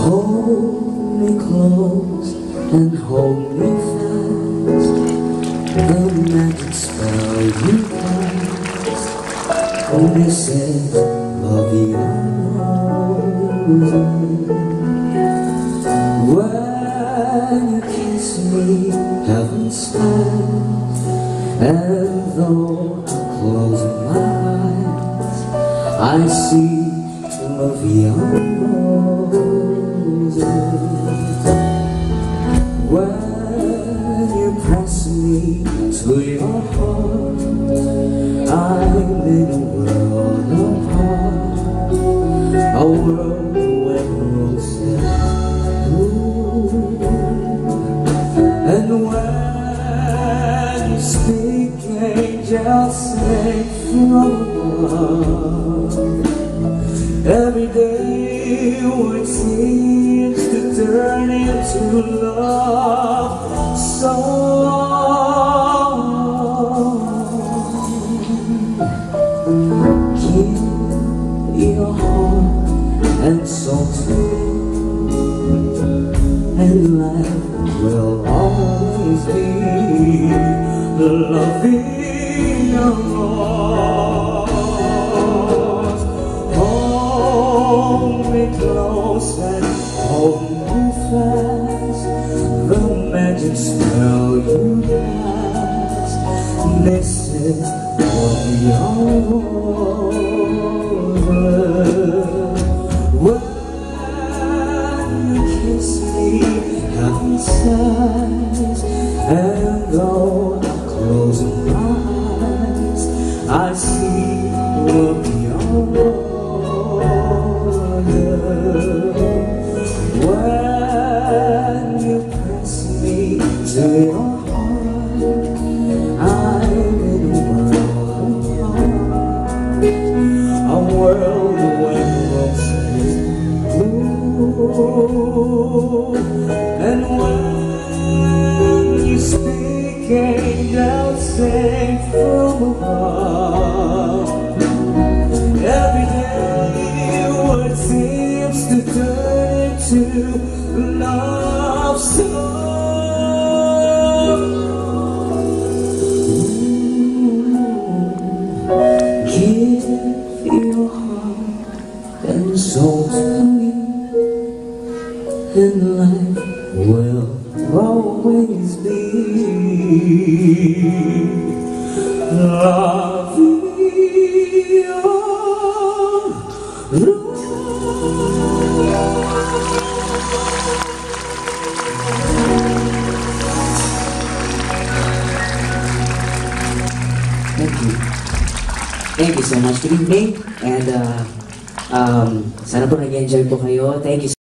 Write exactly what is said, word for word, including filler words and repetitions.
Hold me close and hold me fast. The magic spell you cast. Oh, this is love yours. When you kiss me, heaven smiles. And though I'm closing my eyes, I see love yours. When you press me to your heart, I'm in a world apart, a world where roses bloom. And when you speak, angels sing from above. Every day what seems to turn into love song. Give your heart and soul to me, and life will always be loving your arms. Hold me close and hold me fast. The magic spell you cast. This is love yours. When you kiss me, heaven sighs. And though I'm closing my eyes, I see love yours. When you press me to your heart, I'm in a world apart, a world where roses bloom. And when you speak, angels sing from above. Every day what seems to turn into love song. Give your heart and soul to me, and life will always be love yours. Thank you. Thank you so much. Good evening. And uh, um, sana po nag-enjoy po kayo. Thank you.